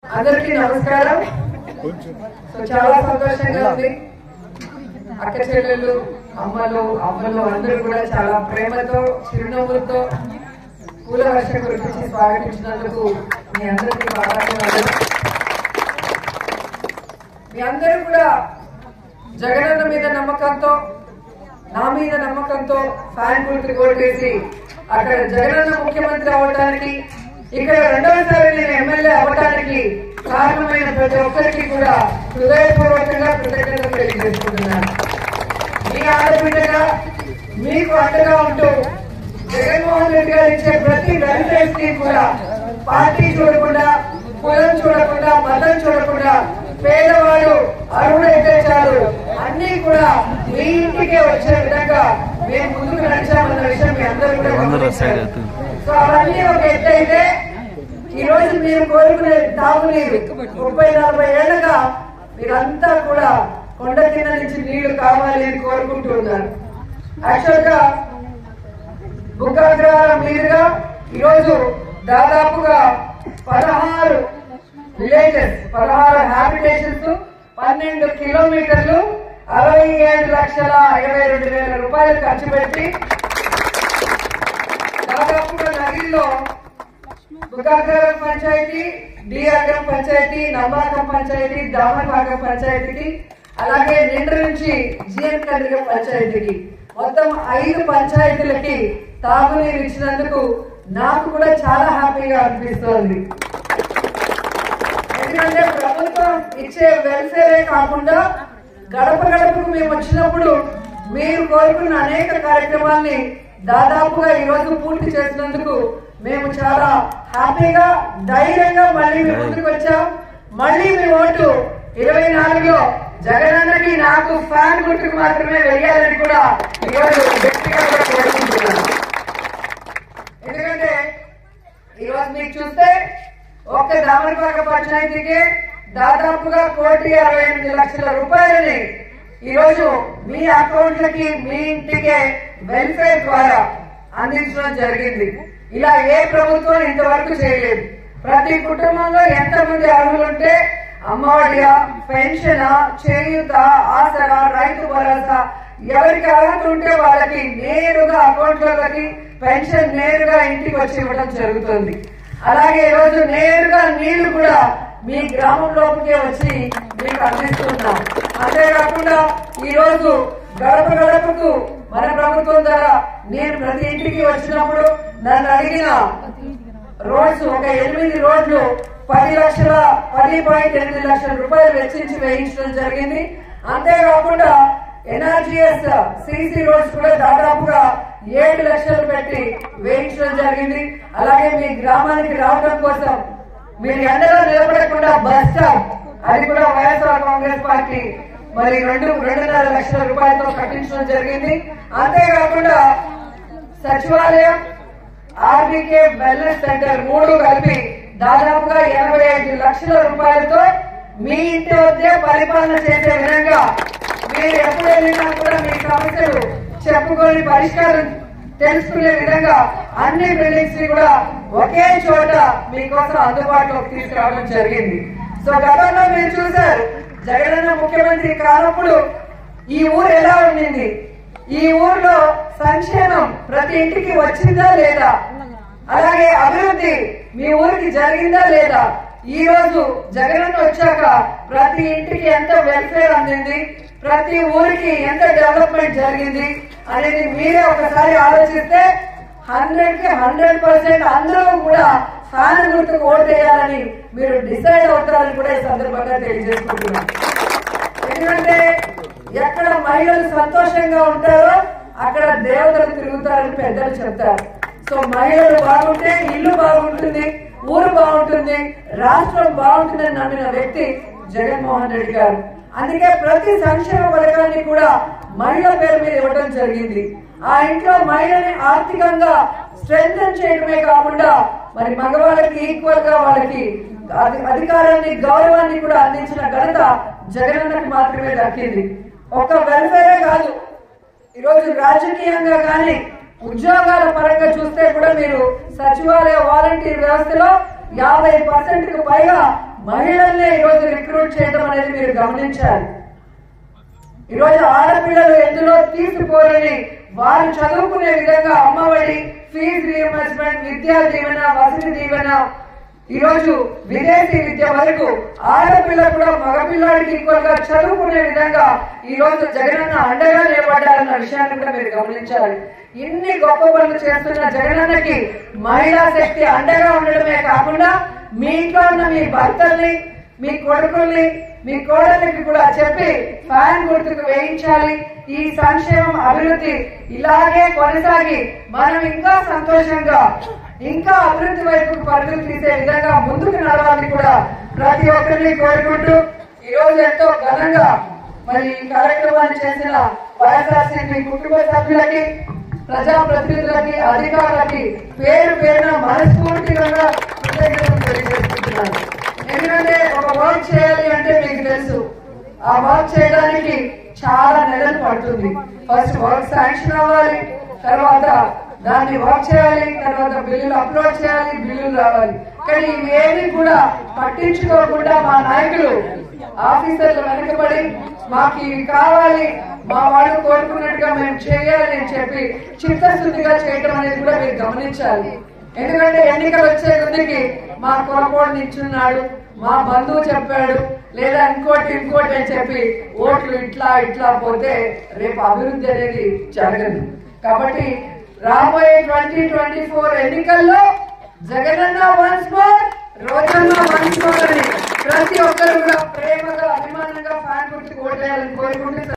అందరికీ నమస్కారం. చాలా సంతోషంగా ఉంది. అక్క చెల్లెళ్ళు, అమ్మలు అందరూ కూడా చాలా ప్రేమతో చిరునవ్వులతో పూల వర్షం కురిపించి స్వాగతించినందుకు మీ అందరికీ బాగా మీ అందరూ కూడా జగనన్న మీద నమ్మకంతో, నా మీద నమ్మకంతో ఫ్యాన్ గుర్తుకు ఓటేసి అక్కడ జగనన్న ముఖ్యమంత్రి అవ్వడానికి, ఇక్కడ రెండవసారి నేను ఎమ్మెల్యే అవ్వడానికి కారణమైన ప్రతి ఒక్కరికి కూడా హృదయపూర్వకంగా కృతజ్ఞతలు తెలియజేసుకుంటున్నాను. మీ ఆడబిడ్డగా మీకు అండగా ఉంటూ జగన్మోహన్ రెడ్డి గారు ఇచ్చే ప్రతి వెల్ఫేర్ స్కీమ్ కూడా పార్టీ చూడకుండా, కులం చూడకుండా, మతం చూడకుండా పేదవాడు అర్హుడైతే చాలు అన్ని కూడా మీ ఇంటికే వచ్చే విధంగా మేము ముందుకు నడిచామన్న విషయం మీ అందరూ కూడా గమనించారు. సో అవన్నీ ఒక ఎత్తు అయితే ఈ రోజు మీరు కోరుకునే తాగునీరు 30-40 ఏళ్లుగా మీరంతా కూడా కొండ కింద నుంచి నీళ్లు కావాలి అని కోరుకుంటూ ఉన్నారు. యాక్చువల్ గా బుక్కాగ్రహారం మీదుగా ఈరోజు దాదాపుగా 16 విలేజెస్, 16 హ్యాబిటేషన్స్, 12 కిలోమీటర్లు, 67,22,000 రూపాయలు ఖర్చు పెట్టి దాదాపుగా నగిరిలో బుక్కాగ్రహారం పంచాయతీ, డిఆర్ఎం పంచాయతీ, నంబాకం పంచాయతీ, దామరపాకం పంచాయతీకి, అలాగే నిండ్ర నుంచి జిఎన్ కండ్రిగ పంచాయతీకి మొత్తం 5 పంచాయతీలకి తాగునీరు ఇచ్చినందుకు నాకు కూడా చాలా హ్యాపీగా అనిపిస్తోంది. ఎందుకంటే ప్రభుత్వం ఇచ్చే వెల్ఫేరే కాకుండా గడప గడపకు మేము వచ్చినప్పుడు మీరు కోరుకున్న అనేక కార్యక్రమాల్ని దాదాపుగా ఈ రోజు పూర్తి చేసినందుకు మేము చాలా హ్యాపీగా, ధైర్యంగా మళ్ళీ మీ ముందుకు వచ్చాం. మళ్ళీ మీ ఓటు 24లో జగనన్నకి నాకు ఫ్యాన్ గుర్తుకు మాత్రమే వెయ్యాలని కూడా ఈరోజు వ్యక్తిగతంగా కోరుకుంటున్నాను. ఎందుకంటే ఈరోజు మీకు చూస్తే ఒక్క దామరపాక పంచాయతీకి దాదాపుగా 1,68,00,000 రూపాయలని ఈరోజు మీ అకౌంట్లకి, మీ ఇంటికే వెల్ఫేర్ ద్వారా అందించడం జరిగింది. ఇలా ఏ ప్రభుత్వం ఇంతవరకు చేయలేదు. ప్రతి కుటుంబంలో ఎంతమంది అర్హులుంటే అమ్మఒడియా, పెన్షనా, చేయూత, ఆసరా, రైతు భరోసా ఎవరికి అర్హత ఉంటే వాళ్ళకి నేరుగా అకౌంట్లకి పెన్షన్ నేరుగా ఇంటికి వచ్చి ఇవ్వడం జరుగుతుంది. అలాగే ఈరోజు నేరుగా నీళ్లు కూడా మీ గ్రామంలోకి వచ్చి మీకు అందిస్తున్నాం. అంతేకాకుండా ఈ రోజు గడప గడపకు మన ప్రభుత్వం ద్వారా నేను ప్రతి ఇంటికి వచ్చినప్పుడు నన్ను అడిగిన రోడ్స్, ఒక 8 రోడ్లు 10.8 లక్షల రూపాయలు వెచ్చించి వేయించడం జరిగింది. అంతేకాకుండా ఎన్ఆర్జీఎస్ సిసి రోడ్స్ కూడా దాదాపుగా 7 లక్షలు పెట్టి వేయించడం జరిగింది. అలాగే మీ గ్రామానికి రావడం కోసం మీరు ఎండలో నిలబడకుండా బస్ స్టాప్, అది కూడా వైఎస్ఆర్ కాంగ్రెస్ పార్టీ మరి 2.5 లక్షల రూపాయలతో కట్టించడం జరిగింది. అంతేకాకుండా సచివాలయం, ఆర్బీకే వెల్నెస్ సెంటర్ 3 కలిపి దాదాపుగా 85 లక్షల రూపాయలతో మీ ఇంటి వద్దే పరిపాలన చేసే విధంగా మీరు ఎప్పుడు వెళ్ళినా కూడా మీ సమస్యలు చెప్పుకొని పరిష్కారం తెలుసుకునే విధంగా అన్ని బిల్డింగ్స్ ని కూడా ఒకే చోట మీకోసం అందుబాటులోకి తీసుకురావడం జరిగింది. సో గతంలో మీరు చూశారు, జగనన్న ముఖ్యమంత్రి కానప్పుడు ఈ ఊరు ఎలా ఉండింది, ఈ ఊర్లో సంక్షేమం ప్రతి ఇంటికి వచ్చిందా లేదా, అలాగే అభివృద్ధి మీ ఊరికి జరిగిందా లేదా, ఈ రోజు జగనన్న వచ్చాక ప్రతి ఇంటికి ఎంత వెల్ఫేర్ అందింది, ప్రతి ఊరికి ఎంత డెవలప్మెంట్ జరిగింది అనేది మీరే ఒకసారి ఆలోచిస్తే 100కి 100% అందరూ కూడా ఫ్యాన్ గుర్తుకు ఓటేయాలని మీరు డిసైడ్ అవుతారని కూడా ఈ సందర్భంగా తెలియజేసుకుంటున్నాను. ఎందుకంటే ఎక్కడ మహిళలు సంతోషంగా ఉంటారో అక్కడ దేవతలు తిరుగుతారని పెద్దలు చెప్తారు. సో మహిళలు బాగుంటే ఇల్లు బాగుంటుంది, ఊరు బాగుంటుంది, రాష్ట్రం బాగుంటుందని నమ్మిన వ్యక్తి జగన్మోహన్ రెడ్డి గారు. అందుకే ప్రతి సంక్షేమ పథకాన్ని కూడా మహిళ పేరు మీద ఇవ్వడం జరిగింది. ఆ ఇంట్లో మహిళని ఆర్థికంగా స్ట్రెంథెన్ చేయడమే కాకుండా మరి మగవాళ్ళకి ఈక్వల్ గా వాళ్ళకి అధికారాన్ని, గౌరవాన్ని కూడా అందించిన ఘనత జగనన్నకి మాత్రమే దక్కింది. ఒక్క వెల్ఫేరే కాదు, ఈరోజు రాజకీయంగా కానీ ఉద్యోగాల పరంగా చూస్తే కూడా మీరు సచివాలయ వాలంటీర్ వ్యవస్థలో 50% పైగా మహిళల్ని ఈరోజు రిక్రూట్ చేయడం అనేది మీరు గమనించాలి. ఈరోజు ఆడపిల్లలు ఎందులో తీసిపోరని వారు చదువుకునే విధంగా అమ్మఒడి, ఫీజు రీఎంబర్స్మెంట్, విద్యా దీవెన, వసతి దీవెన, ఈరోజు విదేశీ విద్య వరకు ఆడపిల్ల కూడా మగపిల్లాడికి ఈక్వల్ గా చదువుకునే విధంగా ఈ రోజు జగనన్న అండగా నిలబడ్డారన్న విషయాన్ని కూడా మీరు గమనించాలి. ఇన్ని గొప్ప పనులు చేస్తున్న జగనన్నకి మహిళా శక్తి అండగా ఉండడమే కాకుండా మీ ఇంట్లో ఉన్న మీ భర్తల్ని, మీ కొడుకుల్ని, మీ కోడళ్ళకి కూడా చెప్పి ఫ్యాన్ గుర్తుకు వేయించాలి. ఈ సంక్షేమం అభివృద్ధి ఇలాగే కొనసాగి మనం ఇంకా సంతోషంగా ఇంకా అభివృద్ధి వైపు పరుగులు తీసే విధంగా ముందుకు నడవాలని కూడా ప్రతి ఒక్కరిని కోరుకుంటూ ఈ రోజు ఎంతో ఘనంగా మరి ఈ కార్యక్రమాన్ని చేసిన వైఎస్ఆర్సీపీ కుటుంబ సభ్యులకి, ప్రజాప్రతినిధులకి, అధికారులకి పేరు పేరున మనస్ఫూర్తిగా కృతజ్ఞతలు తెలియజేస్తున్నాను. ఎందుకంటే ఒక వర్క్ చేయాలి అంటే మీకు తెలుసు, ఆ వర్క్ చేయడానికి చాలా నెలలు పడుతుంది. ఫస్ట్ వర్క్ శాంక్షన్ అవ్వాలి, తర్వాత దాన్ని వర్క్ చేయాలి, తర్వాత బిల్లులు అప్లోడ్ చేయాలి, బిల్లులు రావాలి. కానీ ఇవేమి కూడా పట్టించుకోకుండా మా నాయకులు, ఆఫీసర్లు వెనకబడి మాకు ఇవి కావాలి, మా వాళ్ళు కోరుకున్నట్టుగా మేము చేయాలి అని చెప్పి చిత్తశుద్ధిగా చేయడం అనేది కూడా మీరు గమనించాలి. ఎందుకంటే ఎన్నికలు వచ్చే కొద్దికి మా కొరకోడు నిల్చున్నాడు, మా బంధువు చెప్పాడు, లేదా ఇంకోటి అని చెప్పి ఓట్లు ఇట్లా ఇట్లా పోతే రేపు అభివృద్ధి అనేది జరగదు. కాబట్టి రాబోయే 2024 ఎన్నికల్లో Jagananna once more, Rojanna once more అని ప్రతి ఒక్కరు కూడా ప్రేమగా, అభిమానంగా ఫ్యాన్ గుర్తుకు ఓటేయాలని కోరుకుంటూ